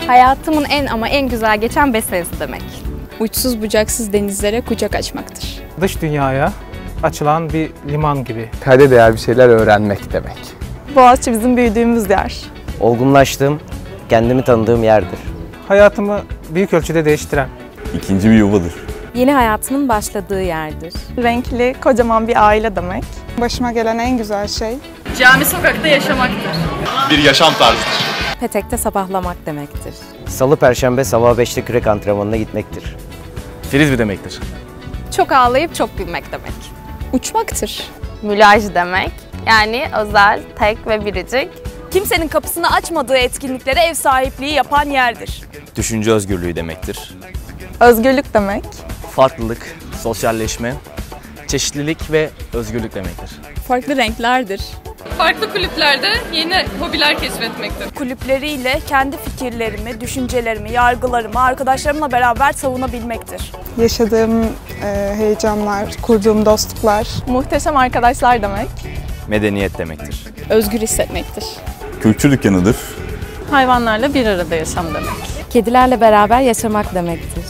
Hayatımın en güzel geçen 5 senesi demek. Uçsuz bucaksız denizlere kucak açmaktır. Dış dünyaya açılan bir liman gibi. Kayda değer bir şeyler öğrenmek demek. Boğaziçi bizim büyüdüğümüz yer. Olgunlaştığım, kendimi tanıdığım yerdir. Hayatımı büyük ölçüde değiştiren. İkinci bir yuvadır. Yeni hayatının başladığı yerdir. Renkli, kocaman bir aile demek. Başıma gelen en güzel şey cami sokakta yaşamaktır. Bir yaşam tarzıdır. Petekte sabahlamak demektir. Salı, perşembe sabah 5'te kürek antrenmanına gitmektir. Frisbee demektir. Çok ağlayıp çok gülmek demek. Uçmaktır. Mülaj demek. Yani özel, tek ve biricik. Kimsenin kapısını açmadığı etkinliklere ev sahipliği yapan yerdir. Düşünce özgürlüğü demektir. Özgürlük demek. Farklılık, sosyalleşme, çeşitlilik ve özgürlük demektir. Farklı renklerdir. Farklı kulüplerde yeni hobiler keşfetmektir. Kulüpleriyle kendi fikirlerimi, düşüncelerimi, yargılarımı arkadaşlarımla beraber savunabilmektir. yaşadığım heyecanlar, kurduğum dostluklar. Muhteşem arkadaşlar demek. Medeniyet demektir. Özgür hissetmektir. Kültür dükkanıdır. Hayvanlarla bir arada yaşam demek. Kedilerle beraber yaşamak demektir.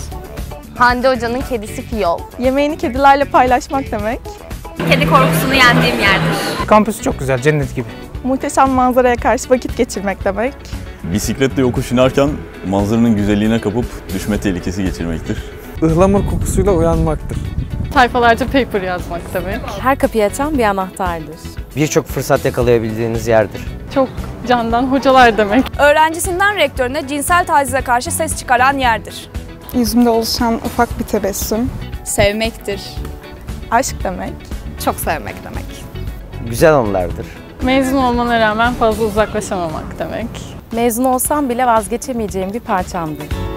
Hande Hoca'nın kedisi Fiyol. Yemeğini kedilerle paylaşmak demek. Kedi korkusunu yendiğim yerdir. Kampüsü çok güzel, cennet gibi. Muhteşem manzaraya karşı vakit geçirmek demek. Bisikletle yokuş inerken manzaranın güzelliğine kapıp düşme tehlikesi geçirmektir. Ihlamur kokusuyla uyanmaktır. Sayfalarca paper yazmak demek. Her kapıyı açan bir anahtardır. Birçok fırsat yakalayabildiğiniz yerdir. Çok candan hocalar demek. Öğrencisinden rektörüne cinsel tacize karşı ses çıkaran yerdir. Yüzümde oluşan ufak bir tebessüm. Sevmektir. Aşk demek. Çok sevmek demek. Güzel anılardır. Mezun olmana rağmen fazla uzaklaşamamak demek. Mezun olsam bile vazgeçemeyeceğim bir parçamdır.